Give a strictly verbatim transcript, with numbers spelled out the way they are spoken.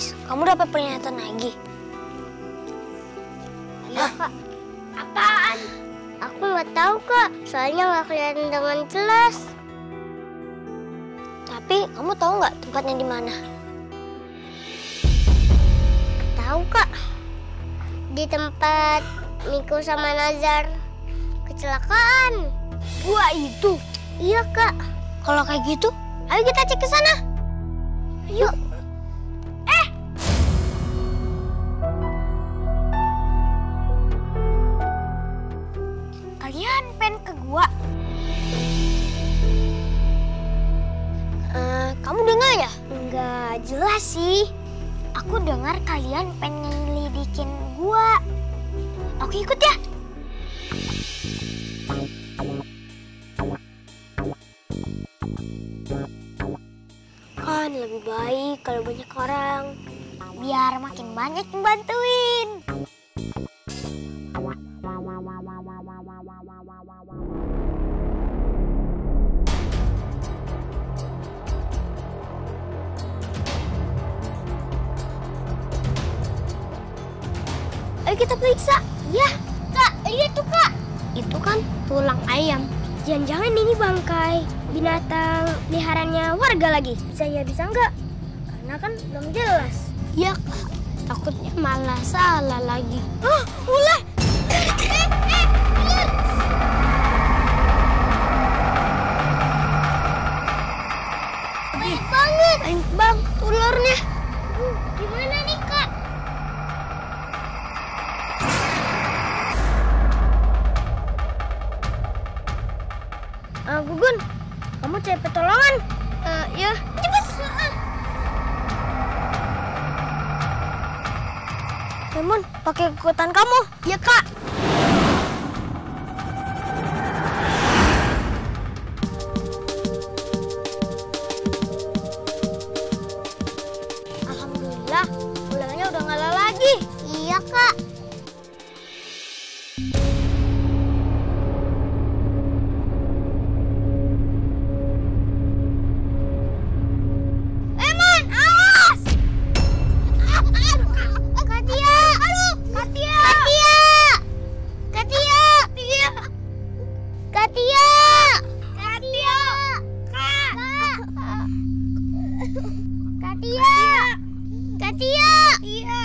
Nis, kamu dapat peringatan lagi? Iya, Kak. Apaan? Aku nggak tahu, Kak. Soalnya nggak kelihatan dengan jelas. Tapi kamu tahu nggak tempatnya di mana? Tahu, Kak. Di tempat Miko sama Nazar kecelakaan. Gua itu. Iya, Kak. Kalau kayak gitu, ayo kita cek ke sana. Yuk. Eh! Kalian pengen ke gua? Uh, kamu dengar ya? Enggak jelas sih. Aku dengar kalian pengen nyelidikin gua. Aku ikut ya. Kan lebih baik kalau banyak orang, biar makin banyak yang bantuin. Ayo kita periksa. Ya, Kak, lihat tuh, Kak. Itu kan tulang ayam. Jangan-jangan ini bangkai binatang peliharaannya warga lagi. Bisa ya, bisa enggak? Karena kan belum jelas. Ya, Kak. Takutnya malah salah lagi. Hah, ular! Eh, eh, ular! Banyak banget. Banyak banget ularnya. Uh, gimana nih, Kak? Uh, Gugun, kamu cari pertolongan? Uh, ya, cepet. Lemon, pakai kekuatan kamu. Ya, Kak. Alhamdulillah, ularnya udah nggak lagi. Iya, Kak. Katia! Katia! Iya.